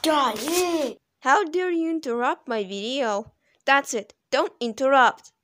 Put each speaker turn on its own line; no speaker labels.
How dare you interrupt my video? That's it, don't interrupt.